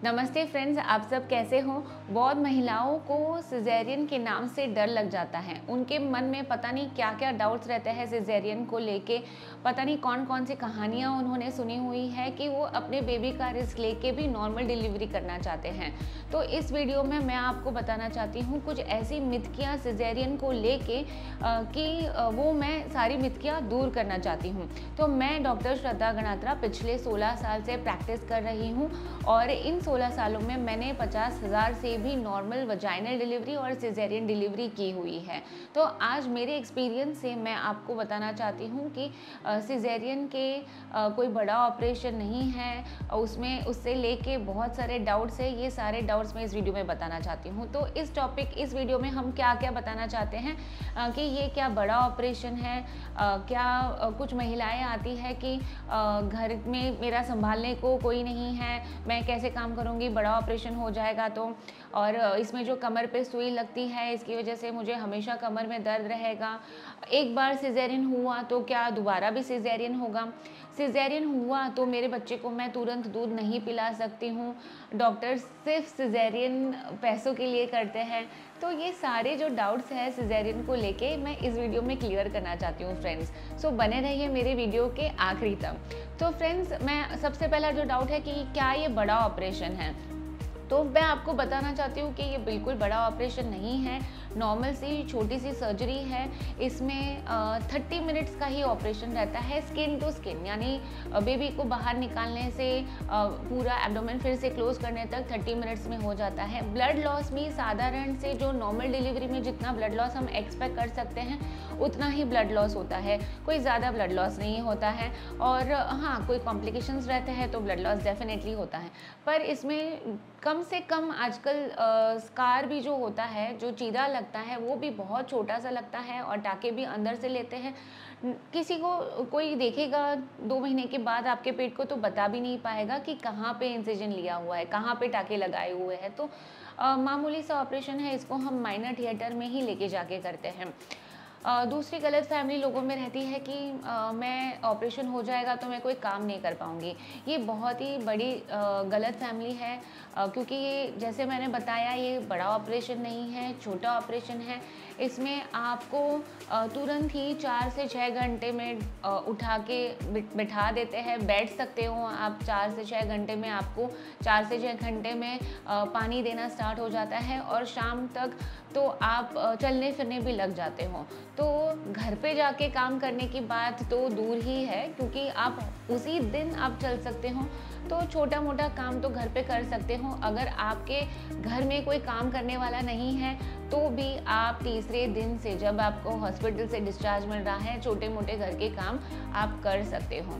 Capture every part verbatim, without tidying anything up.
नमस्ते फ्रेंड्स, आप सब कैसे हो। बहुत महिलाओं को सिजेरियन के नाम से डर लग जाता है। उनके मन में पता नहीं क्या क्या डाउट्स रहते हैं सिजेरियन को लेके। पता नहीं कौन कौन सी कहानियाँ उन्होंने सुनी हुई है कि वो अपने बेबी का रिस्क लेके भी नॉर्मल डिलीवरी करना चाहते हैं। तो इस वीडियो में मैं आपको बताना चाहती हूँ कुछ ऐसी मिथकियाँ सिजेरियन को लेके कि वो मैं सारी मिथकियाँ दूर करना चाहती हूँ। तो मैं डॉक्टर श्रद्धा गणात्रा पिछले सोलह साल से प्रैक्टिस कर रही हूँ और इन सोलह सालों में मैंने पचास हज़ार से भी नॉर्मल वजाइनल डिलीवरी और सिजेरियन डिलीवरी की हुई है। तो आज मेरे एक्सपीरियंस से मैं आपको बताना चाहती हूँ कि सिजेरियन के आ, कोई बड़ा ऑपरेशन नहीं है, उसमें उससे लेके बहुत सारे डाउट्स है। ये सारे डाउट्स मैं इस वीडियो में बताना चाहती हूँ। तो इस टॉपिक इस वीडियो में हम क्या क्या बताना चाहते हैं आ, कि ये क्या बड़ा ऑपरेशन है। आ, क्या आ, कुछ महिलाएं आती है कि आ, घर में मेरा संभालने को कोई नहीं है, मैं कैसे काम करूँगी, बड़ा ऑपरेशन हो जाएगा तो। और इसमें जो कमर पे सुई लगती है इसकी वजह से मुझे हमेशा कमर में दर्द रहेगा। एक बार सिजेरियन हुआ तो क्या दोबारा भी सिजेरियन होगा। सिजेरियन हुआ तो मेरे बच्चे को मैं तुरंत दूध नहीं पिला सकती हूँ। डॉक्टर सिर्फ सिजेरियन पैसों के लिए करते हैं। तो ये सारे जो डाउट्स हैं सिजेरियन को लेके मैं इस वीडियो में क्लियर करना चाहती हूँ फ्रेंड्स। सो बने रहिए मेरे वीडियो के आखिरी तक। तो फ्रेंड्स, मैं सबसे पहला जो डाउट है कि क्या ये बड़ा ऑपरेशन है, तो मैं आपको बताना चाहती हूँ कि ये बिल्कुल बड़ा ऑपरेशन नहीं है। नॉर्मल सी छोटी सी सर्जरी है। इसमें थर्टी मिनट्स का ही ऑपरेशन रहता है, स्किन टू स्किन, यानी बेबी को बाहर निकालने से आ, पूरा एब्डोमेन फिर से क्लोज करने तक थर्टी मिनट्स में हो जाता है। ब्लड लॉस भी साधारण से जो नॉर्मल डिलीवरी में जितना ब्लड लॉस हम एक्सपेक्ट कर सकते हैं उतना ही ब्लड लॉस होता है, कोई ज़्यादा ब्लड लॉस नहीं होता है। और हाँ, कोई कॉम्प्लिकेशंस रहते हैं तो ब्लड लॉस डेफिनेटली होता है, पर इसमें कम से कम आजकल स्कार भी जो होता है, जो चीरा लगता है, वो भी बहुत छोटा सा लगता है और टाके भी अंदर से लेते हैं। किसी को कोई देखेगा दो महीने के बाद आपके पेट को तो बता भी नहीं पाएगा कि कहाँ पे इंसिजन लिया हुआ है, कहाँ पे टाके लगाए हुए हैं। तो आ, मामूली सा ऑपरेशन है, इसको हम माइनर थिएटर में ही लेके जाके करते हैं। Uh, दूसरी गलत फैमिली लोगों में रहती है कि uh, मैं ऑपरेशन हो जाएगा तो मैं कोई काम नहीं कर पाऊँगी। ये बहुत ही बड़ी uh, गलत फैमिली है, uh, क्योंकि ये जैसे मैंने बताया ये बड़ा ऑपरेशन नहीं है, छोटा ऑपरेशन है। इसमें आपको uh, तुरंत ही चार से छः घंटे में uh, उठा के बिठा देते हैं। बैठ सकते हो आप, चार से छः घंटे में आपको चार से छः घंटे में uh, पानी देना स्टार्ट हो जाता है और शाम तक तो आप चलने फिरने भी लग जाते हो। तो घर पे जाके काम करने की बात तो दूर ही है, क्योंकि आप उसी दिन आप चल सकते हो तो छोटा मोटा काम तो घर पे कर सकते हो। अगर आपके घर में कोई काम करने वाला नहीं है तो भी आप तीसरे दिन से, जब आपको हॉस्पिटल से डिस्चार्ज मिल रहा है, छोटे मोटे घर के काम आप कर सकते हो।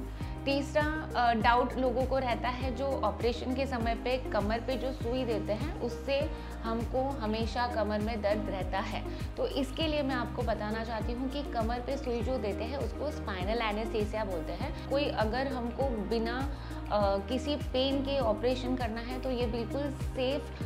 तीसरा डाउट लोगों को रहता है, जो ऑपरेशन के समय पे कमर पे जो सुई देते हैं उससे हमको हमेशा कमर में दर्द रहता है। तो इसके लिए मैं आपको बताना चाहती हूँ कि कमर पे सुई जो देते हैं उसको स्पाइनल एनेस्थीसिया बोलते हैं। कोई अगर हमको बिना आ, किसी पेन के ऑपरेशन करना है तो ये बिल्कुल सेफ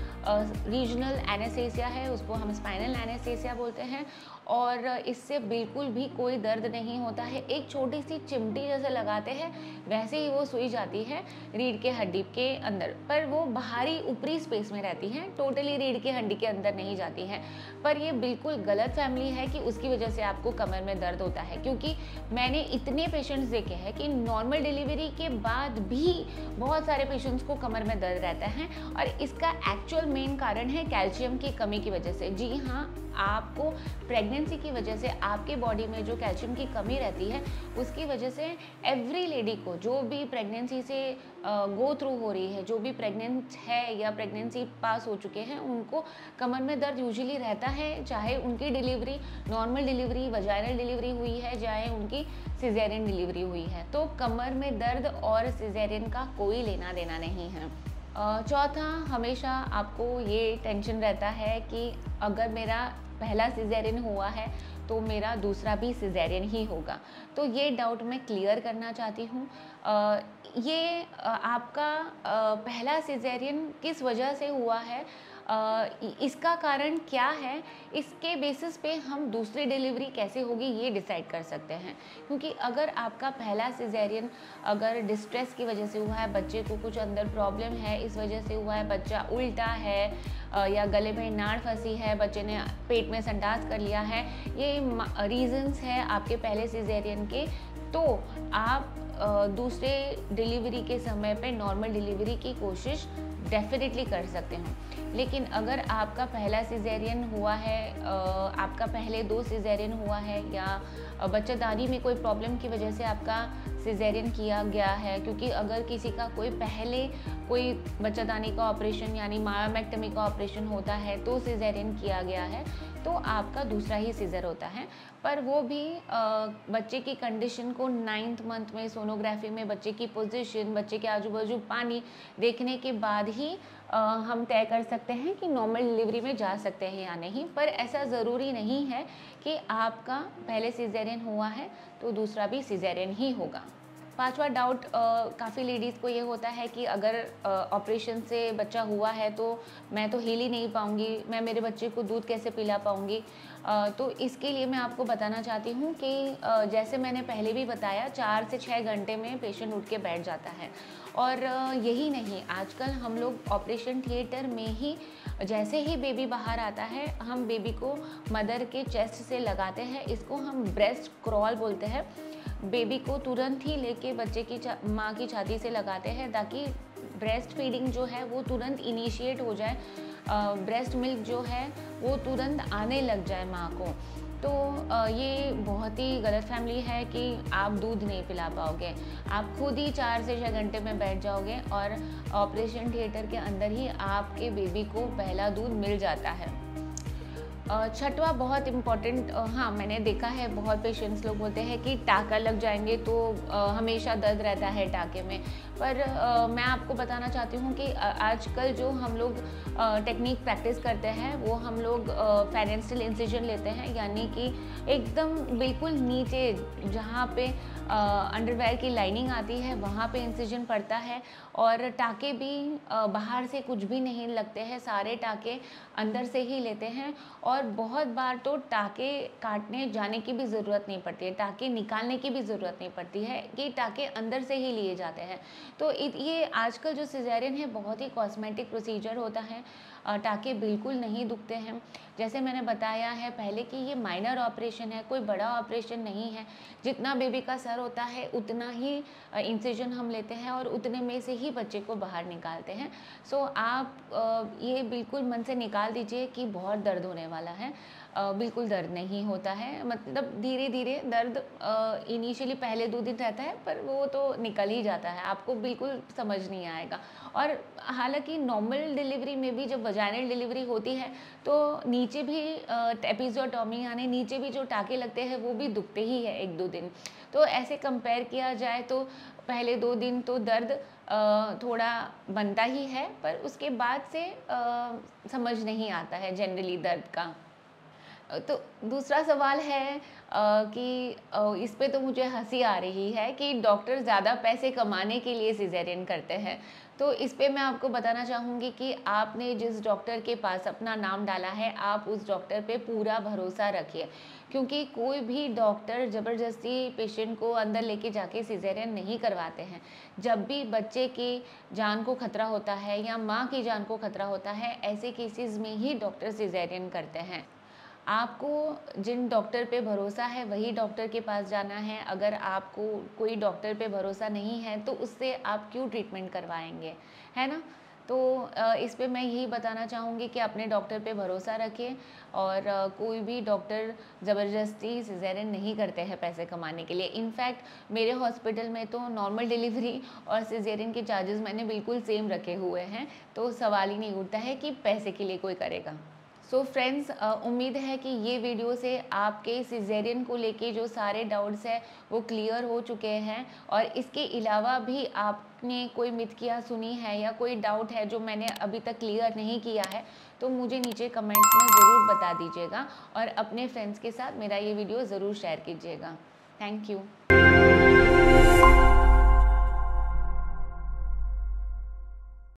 रीजनल एनेस्थीसिया है, उसको हम स्पाइनल एनेस्थीसिया बोलते हैं और इससे बिल्कुल भी कोई दर्द नहीं होता है। एक छोटी सी चिमटी जैसे लगाते हैं वैसे ही वो सुई जाती है रीढ़ के हड्डी के अंदर, पर वो बाहरी ऊपरी स्पेस में रहती है, टोटली रीढ़ की हड्डी के अंदर नहीं जाती है। पर ये बिल्कुल गलत फैमिली है कि उसकी वजह से आपको कमर में दर्द होता है, क्योंकि मैंने इतने पेशेंट्स देखे हैं कि नॉर्मल डिलीवरी के बाद भी बहुत सारे पेशेंट्स को कमर में दर्द रहता है और इसका एक्चुअल मेन कारण है कैल्शियम की कमी की वजह से। जी हाँ, आपको प्रेगनेंसी की वजह से आपके बॉडी में जो कैल्शियम की कमी रहती है उसकी वजह से एवरी लेडी को, जो भी प्रेगनेंसी से गो थ्रू हो रही है, जो भी प्रेग्नेंट है या प्रेगनेंसी पास हो चुके हैं, उनको कमर में दर्द यूजुअली रहता है, चाहे उनकी delivery normal delivery vaginal delivery हुई है, चाहे उनकी सिजेरियन डिलीवरी हुई है। तो कमर में दर्द और सिजेरियन का कोई लेना देना नहीं है। चौथा, हमेशा आपको ये टेंशन रहता है कि अगर मेरा पहला सिजेरियन हुआ है तो मेरा दूसरा भी सिजेरियन ही होगा। तो ये डाउट मैं क्लियर करना चाहती हूँ। ये आपका पहला सिजेरियन किस वजह से हुआ है इसका कारण क्या है, इसके बेसिस पे हम दूसरी डिलीवरी कैसे होगी ये डिसाइड कर सकते हैं। क्योंकि अगर आपका पहला सिजेरियन अगर डिस्ट्रेस की वजह से हुआ है, बच्चे को कुछ अंदर प्रॉब्लम है इस वजह से हुआ है, बच्चा उल्टा है या गले में नाड़ फंसी है, बच्चे ने पेट में संडास कर लिया है, ये रीजंस है आपके पहले सिजेरियन के, तो आप दूसरे डिलीवरी के समय पे नॉर्मल डिलीवरी की कोशिश डेफिनेटली कर सकते हो। लेकिन अगर आपका पहला सिजेरियन हुआ है, आपका पहले दो सिजेरियन हुआ है, या बच्चादानी में कोई प्रॉब्लम की वजह से आपका सिजेरियन किया गया है, क्योंकि अगर किसी का कोई पहले कोई बच्चादानी का ऑपरेशन यानी मायोमेक्टमी का ऑपरेशन होता है तो सिजेरियन किया गया है, तो आपका दूसरा ही सीज़र होता है। पर वो भी आ, बच्चे की कंडीशन को नाइन्थ मंथ में सोनोग्राफी में बच्चे की पोजीशन, बच्चे के आजू बाजू पानी देखने के बाद ही आ, हम तय कर सकते हैं कि नॉर्मल डिलीवरी में जा सकते हैं या नहीं। पर ऐसा ज़रूरी नहीं है कि आपका पहले सिजेरियन हुआ है तो दूसरा भी सिजेरियन ही होगा। पांचवा डाउट काफ़ी लेडीज़ को ये होता है कि अगर ऑपरेशन से बच्चा हुआ है तो मैं तो हिल ही नहीं पाऊँगी, मैं मेरे बच्चे को दूध कैसे पिला पाऊँगी। तो इसके लिए मैं आपको बताना चाहती हूँ कि जैसे मैंने पहले भी बताया, चार से छः घंटे में पेशेंट उठ के बैठ जाता है। और यही नहीं, आजकल हम लोग ऑपरेशन थिएटर में ही जैसे ही बेबी बाहर आता है हम बेबी को मदर के चेस्ट से लगाते हैं, इसको हम ब्रेस्ट क्रॉल बोलते हैं। बेबी को तुरंत ही लेके बच्चे की माँ की छाती से लगाते हैं ताकि ब्रेस्ट फीडिंग जो है वो तुरंत इनिशिएट हो जाए, ब्रेस्ट मिल्क जो है वो तुरंत आने लग जाए माँ को। तो ये बहुत ही गलत फैमिली है कि आप दूध नहीं पिला पाओगे, आप खुद ही चार से छः घंटे में बैठ जाओगे और ऑपरेशन थिएटर के अंदर ही आपके बेबी को पहला दूध मिल जाता है। छठवा बहुत इम्पॉर्टेंट, हाँ मैंने देखा है बहुत पेशेंट्स लोग बोलते हैं कि टाँका लग जाएंगे तो हमेशा दर्द रहता है टाँके में। पर आ, मैं आपको बताना चाहती हूँ कि आजकल जो हम लोग टेक्निक प्रैक्टिस करते हैं वो हम लोग फेरेंशियल इंसिजन लेते हैं, यानी कि एकदम बिल्कुल नीचे जहाँ पे अंडरवेयर की लाइनिंग आती है वहाँ पे इंसिजन पड़ता है, और टाँके भी आ, बाहर से कुछ भी नहीं लगते हैं, सारे टाँके अंदर से ही लेते हैं। और बहुत बार तो टाँके काटने जाने की भी ज़रूरत नहीं पड़ती है, टाँके निकालने की भी ज़रूरत नहीं पड़ती है कि टाँके अंदर से ही लिए जाते हैं। तो ये आजकल जो सिजेरियन है बहुत ही कॉस्मेटिक प्रोसीजर होता है, टाँके बिल्कुल नहीं दुखते हैं। जैसे मैंने बताया है पहले कि ये माइनर ऑपरेशन है, कोई बड़ा ऑपरेशन नहीं है। जितना बेबी का सर होता है उतना ही इंसिजन हम लेते हैं और उतने में से ही बच्चे को बाहर निकालते हैं। सो आप ये बिल्कुल मन से निकाल दीजिए कि बहुत दर्द होने वाला है, बिल्कुल दर्द नहीं होता है। मतलब धीरे धीरे दर्द इनिशियली पहले दो दिन रहता है पर वो तो निकल ही जाता है, आपको बिल्कुल समझ नहीं आएगा। और हालांकि नॉर्मल डिलीवरी में भी जब वजाइनल डिलीवरी होती है तो नीचे भी एपिज़ोटॉमी यानी नीचे भी जो टाँके लगते हैं वो भी दुखते ही है एक दो दिन। तो ऐसे कंपेयर किया जाए तो पहले दो दिन तो दर्द थोड़ा बनता ही है, पर उसके बाद से समझ नहीं आता है जनरली दर्द का। तो दूसरा सवाल है आ, कि आ, इस पे तो मुझे हंसी आ रही है कि डॉक्टर ज़्यादा पैसे कमाने के लिए सिजेरियन करते हैं। तो इस पे मैं आपको बताना चाहूँगी कि आपने जिस डॉक्टर के पास अपना नाम डाला है आप उस डॉक्टर पे पूरा भरोसा रखिए, क्योंकि कोई भी डॉक्टर ज़बरदस्ती पेशेंट को अंदर लेके जाके सिजेरियन नहीं करवाते हैं। जब भी बच्चे की जान को खतरा होता है या माँ की जान को खतरा होता है, ऐसे केसेस में ही डॉक्टर सिजेरियन करते हैं। आपको जिन डॉक्टर पे भरोसा है वही डॉक्टर के पास जाना है। अगर आपको कोई डॉक्टर पे भरोसा नहीं है तो उससे आप क्यों ट्रीटमेंट करवाएंगे, है ना। तो इस पे मैं यही बताना चाहूँगी कि अपने डॉक्टर पे भरोसा रखिए, और कोई भी डॉक्टर ज़बरदस्ती सिजेरियन नहीं करते हैं पैसे कमाने के लिए। इनफैक्ट मेरे हॉस्पिटल में तो नॉर्मल डिलीवरी और सिजेरियन के चार्जेस मैंने बिल्कुल सेम रखे हुए हैं, तो सवाल ही नहीं उठता है कि पैसे के लिए कोई करेगा। सो so फ्रेंड्स, उम्मीद है कि ये वीडियो से आपके सिजेरियन को लेके जो सारे डाउट्स हैं वो क्लियर हो चुके हैं, और इसके अलावा भी आपने कोई मिथकिया सुनी है या कोई डाउट है जो मैंने अभी तक क्लियर नहीं किया है तो मुझे नीचे कमेंट्स में ज़रूर बता दीजिएगा, और अपने फ्रेंड्स के साथ मेरा ये वीडियो ज़रूर शेयर कीजिएगा। Thank you.